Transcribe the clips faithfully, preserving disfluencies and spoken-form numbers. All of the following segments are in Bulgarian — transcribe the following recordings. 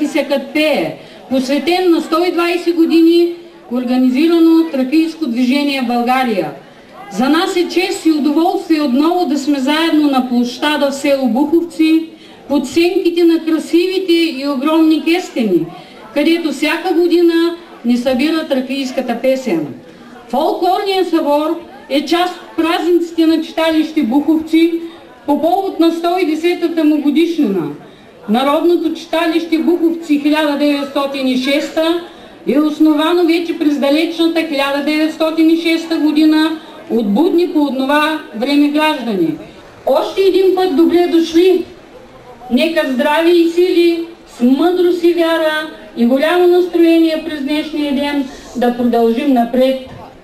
Фисекът пее, посветен на сто и двайсет години организирано тракийско движение в България. За нас е чест и удоволствие отново да сме заедно на площада в село Буховци, под сенките на красивите и огромни кестени, където всяка година ни събира тракийската песен. Фолклорният събор е част от празниците на читалище Буховци по повод на сто и десетата му годишнина. Народното читалище Буховци хиляда деветстотин и шеста е основано вече през далечната хиляда деветстотин и шеста година от будни по това време граждани. Още един път добре дошли! Нека здрави и сили, с мъдрост и вяра и голямо настроение през днешния ден да продължим напред.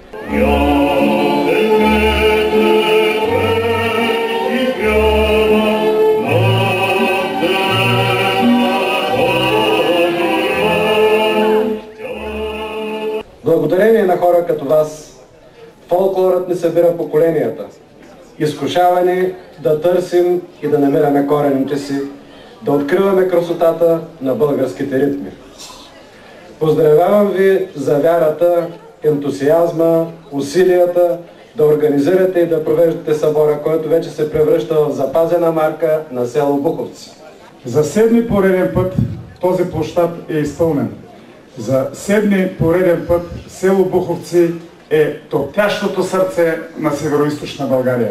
Благодарение на хора като вас, фолклорът не събира поколенията. Изкушаване да търсим и да намираме корените си, да откриваме красотата на българските ритми. Поздравявам ви за вярата, ентусиазма, усилията да организирате и да провеждате събора, който вече се превръща в запазена марка на село Буховци. За седми пореден път този площад е изпълнен. За седми пореден път село Буховци е топтящото сърце на североизточна България.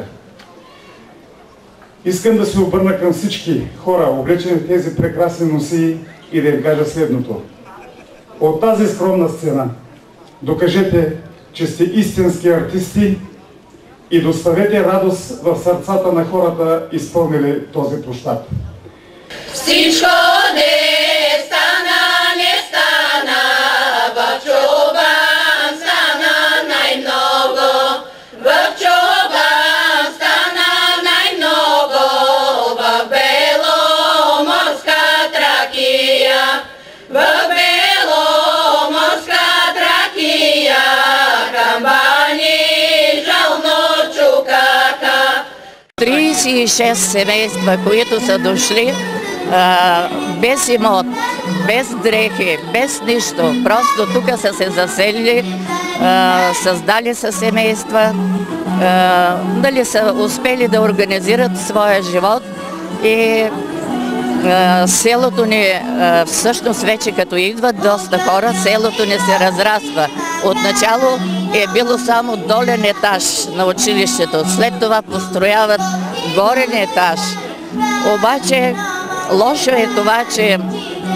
Искам да се обърна към всички хора, облечени в тези прекрасни носии, и да им кажа следното. От тази скромна сцена докажете, че сте истински артисти и доставете радост в сърцата на хората, изпълнили този площад. Всичко не стана, не стана, в Чобан стана най-много, в Чобан стана най-много, в Беломорска Тракия, в Беломорска Тракия, камбани жално чукаха. трийсет и шест семейства, които са дошли а, без имот, без дрехи, без нищо. Просто тук са се заселили, а, създали са семейства, а, дали са успели да организират своя живот и а, селото ни, а, всъщност вече като идват доста хора, селото ни се разраства. Отначало е било само долен етаж на училището, след това построяват горен етаж. Обаче лошо е това, че е,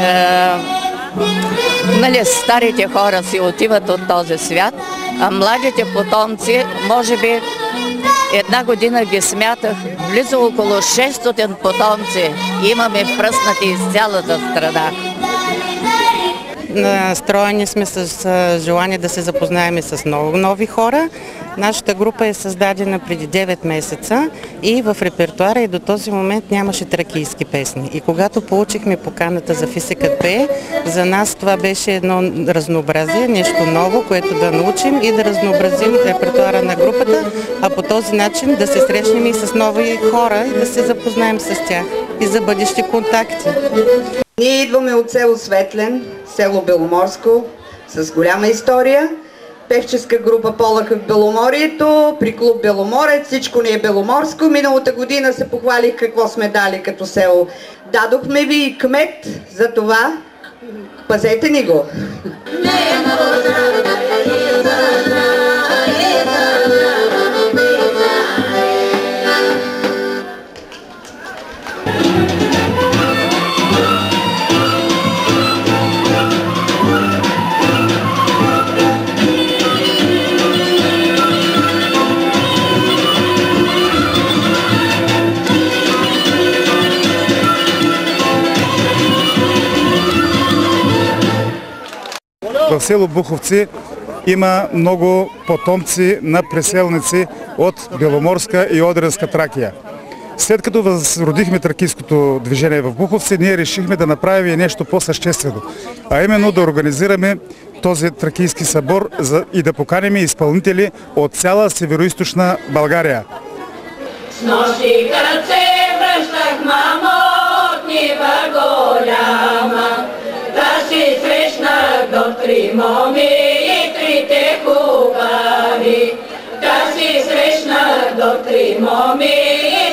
нали, старите хора си отиват от този свят, а младите потомци, може би една година ги смятах, близо около шестстотин потомци имаме впръснати из цялата страна. Настроени сме с желание да се запознаем с много нови хора. Нашата група е създадена преди девет месеца и в репертуара и до този момент нямаше тракийски песни. И когато получихме поканата за Фисекът пее, за нас това беше едно разнообразие, нещо ново, което да научим и да разнообразим репертуара на групата, а по този начин да се срещнем и с нови хора и да се запознаем с тях и за бъдещи контакти. Ние идваме от село Светлен, село Беломорско, с голяма история. Певческа група Полъха в Беломорието, при клуб Беломорец, всичко ни е беломорско. Миналата година се похвалих какво сме дали като село. Дадохме ви и кмет, за това пазете ни го. В село Буховци има много потомци на преселници от Беломорска и Одринска Тракия. След като възродихме тракийското движение в Буховци, ние решихме да направим нещо по-съществено, а именно да организираме този тракийски събор и да поканим изпълнители от цяла североизточна България. С нощи кръце връщах мамотнива голяма, моми и трите хубави, как си срещнах до три моми